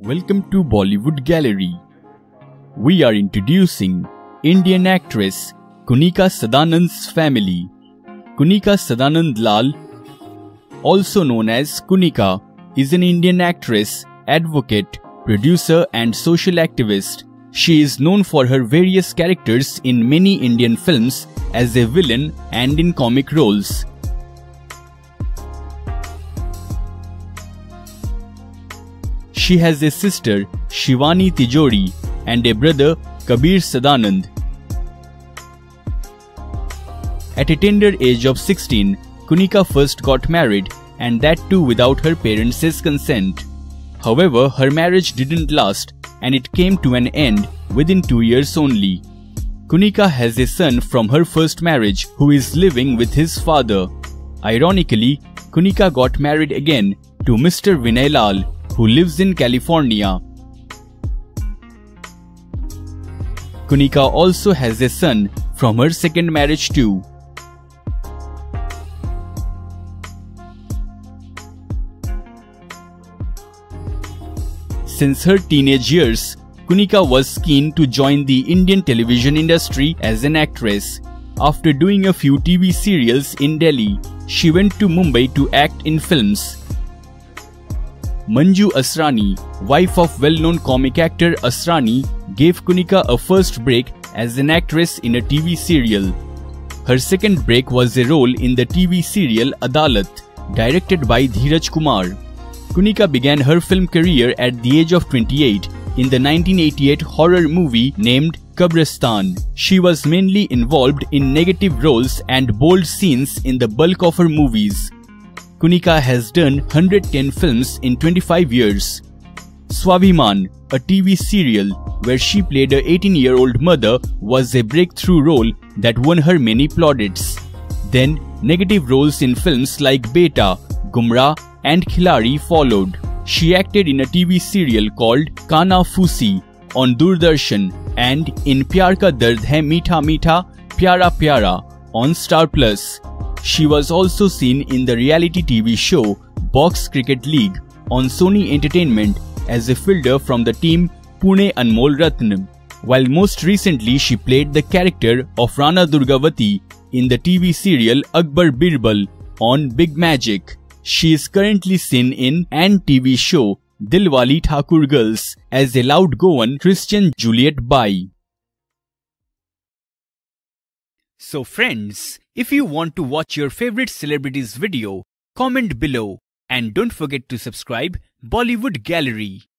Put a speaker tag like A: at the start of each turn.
A: Welcome to Bollywood Gallery. We are introducing Indian actress Kunika Sadanand's family. Kunika Sadanand Lal, also known as Kunika, is an Indian actress, advocate, producer and social activist. She is known for her various characters in many Indian films as a villain and in comic roles. She has a sister, Shivani Tijori, and a brother, Kabir Sadanand. At a tender age of 16, Kunika first got married, and that too without her parents' consent. However, her marriage didn't last, and it came to an end within 2 years only. Kunika has a son from her first marriage who is living with his father. Ironically, Kunika got married again to Mr. Vinay Lal, who lives in California. Kunika also has a son from her second marriage too. Since her teenage years, Kunika was keen to join the Indian television industry as an actress. After doing a few TV serials in Delhi, she went to Mumbai to act in films. Manju Asrani, wife of well-known comic actor Asrani, gave Kunika a first break as an actress in a TV serial. Her second break was a role in the TV serial Adalat, directed by Dheeraj Kumar. Kunika began her film career at the age of 28 in the 1988 horror movie named Kabristan. She was mainly involved in negative roles and bold scenes in the bulk of her movies. Kunika has done 110 films in 25 years. Swabhiman, a TV serial where she played a 18-year-old mother, was a breakthrough role that won her many plaudits. Then, negative roles in films like Beta, Gumrah and Khilari followed. She acted in a TV serial called Kana Fusi on Doordarshan and in Pyar Ka Dard Hai Meetha Meetha Pyara Pyara on Star Plus. She was also seen in the reality TV show Box Cricket League on Sony Entertainment as a fielder from the team Pune Anmol Ratnam, while most recently she played the character of Rana Durgavati in the TV serial Akbar Birbal on Big Magic. She is currently seen in an TV show Dilwali Thakur Girls as a loud Goan Christian Juliet Bai. So friends, if you want to watch your favorite celebrities video, comment below and don't forget to subscribe Bollywood Gallery.